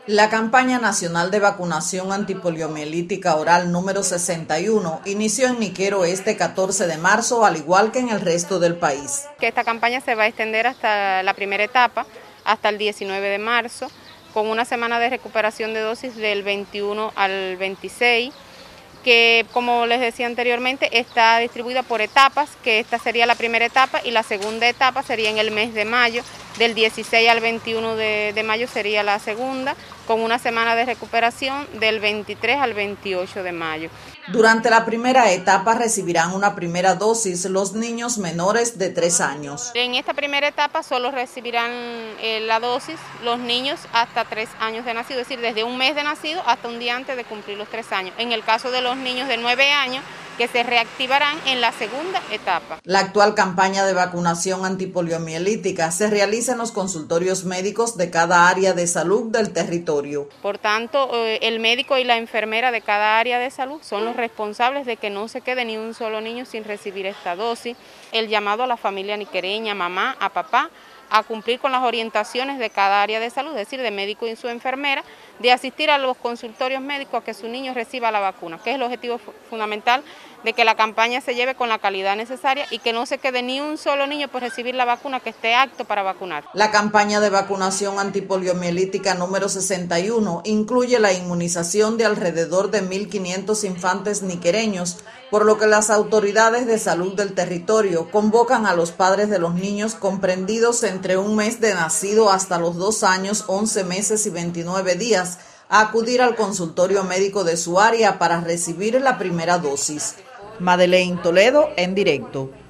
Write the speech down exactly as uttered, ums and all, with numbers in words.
La campaña nacional de vacunación antipoliomielítica oral número sesenta y uno inició en Niquero este catorce de marzo, al igual que en el resto del país. Que esta campaña se va a extender hasta la primera etapa, hasta el diecinueve de marzo, con una semana de recuperación de dosis del veintiuno al veintiséis, que como les decía anteriormente está distribuida por etapas, que esta sería la primera etapa y la segunda etapa sería en el mes de mayo, del dieciséis al veintiuno de, de mayo sería la segunda, con una semana de recuperación del veintitrés al veintiocho de mayo. Durante la primera etapa recibirán una primera dosis los niños menores de tres años. En esta primera etapa solo recibirán eh, la dosis los niños hasta tres años de nacido, es decir, desde un mes de nacido hasta un día antes de cumplir los tres años. En el caso de los niños de nueve años, que se reactivarán en la segunda etapa. La actual campaña de vacunación antipoliomielítica se realiza en los consultorios médicos de cada área de salud del territorio. Por tanto, el médico y la enfermera de cada área de salud son los responsables de que no se quede ni un solo niño sin recibir esta dosis. El llamado a la familia niquereña, mamá, a papá, a cumplir con las orientaciones de cada área de salud, es decir, de médico y su enfermera, de asistir a los consultorios médicos a que su niño reciba la vacuna, que es el objetivo fundamental de que la campaña se lleve con la calidad necesaria y que no se quede ni un solo niño por recibir la vacuna que esté apto para vacunar. La campaña de vacunación antipoliomielítica número sesenta y uno incluye la inmunización de alrededor de mil quinientos infantes niquereños, por lo que las autoridades de salud del territorio convocan a los padres de los niños comprendidos entre un mes de nacido hasta los dos años, once meses y veintinueve días a acudir al consultorio médico de su área para recibir la primera dosis. Madeleine Toledo, en directo.